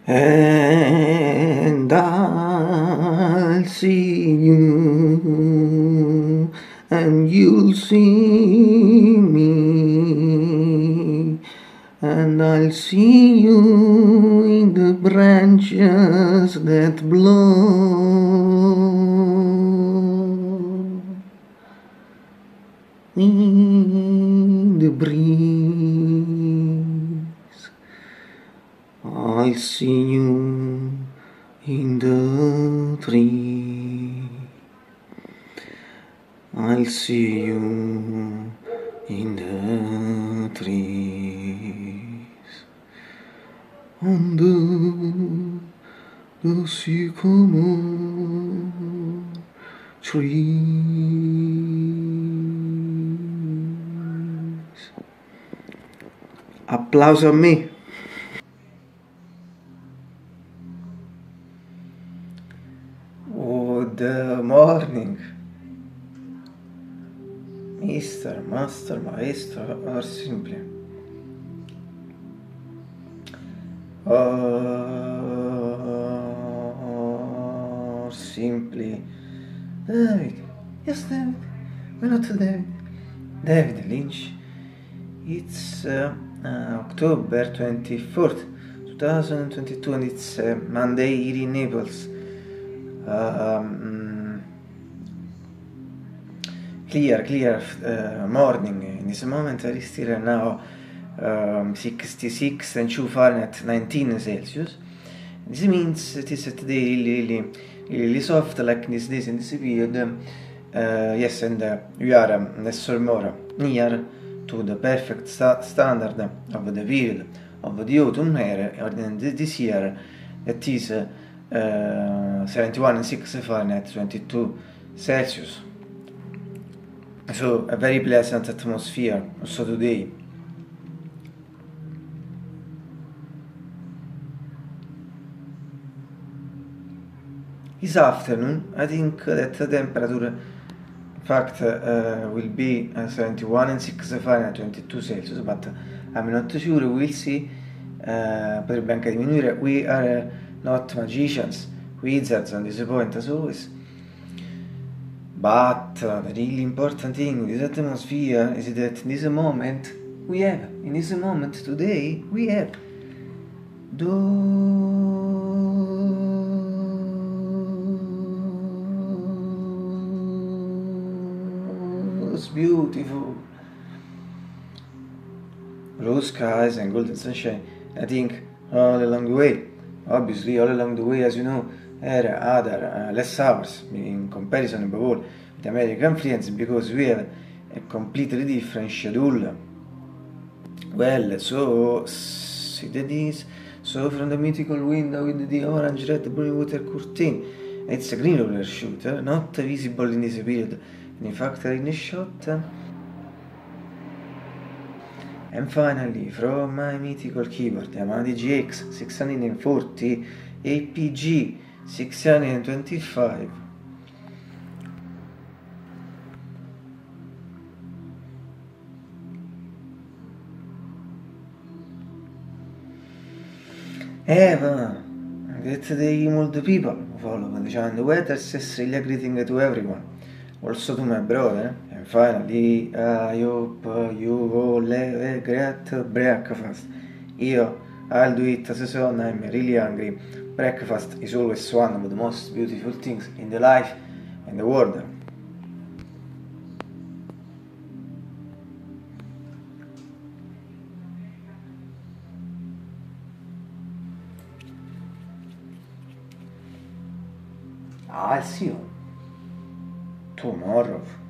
and I'll see you, and you'll see me, and I'll see you in the branches that blow, in the breeze. I'll see you in the tree. I'll see you in the trees. Under the sycamore trees. Applauso a me. Good morning, Mr. Master, Maestro, or simply. Or simply David. Yes, David. Why not David? David Lynch. It's October 24th, 2022, and it's Monday here in Naples. Clear morning. In this moment I still now 66 and 2 Fahrenheit, 19 Celsius. This means it is today really soft, like these days in this period. Yes, and we are less or more near to the perfect standard of the period of the autumn here this year. That is 71 and 6 Fahrenheit, 22 Celsius. So a very pleasant atmosphere also today. This afternoon I think that the temperature in fact will be 71 and 6 Fahrenheit, 22 Celsius, but I'm not sure, we'll see. Potrebbe anche diminuire. We are not magicians, wizards on this point as always. But the really important thing with this atmosphere is that in this moment today, we have those beautiful blue skies and golden sunshine. I think all along the way, obviously all along the way, as you know, there are other less hours in comparison above all with American friends, because we have a completely different schedule. Well, so see that is, so from the mythical window with the orange, red, blue water curtain, it's a green roller shooter, not visible in this period, in fact in a shot. And finally, from my mythical keyboard, Yamaha DGX 640 APG 625. Eva, get the old people who follow the channel. Weather says really greeting to everyone, also to my brother. And finally, I hope you all have a great breakfast. I'll do it as soon. I'm really hungry. Breakfast is always one of the most beautiful things in the life and the world. I'll see you tomorrow.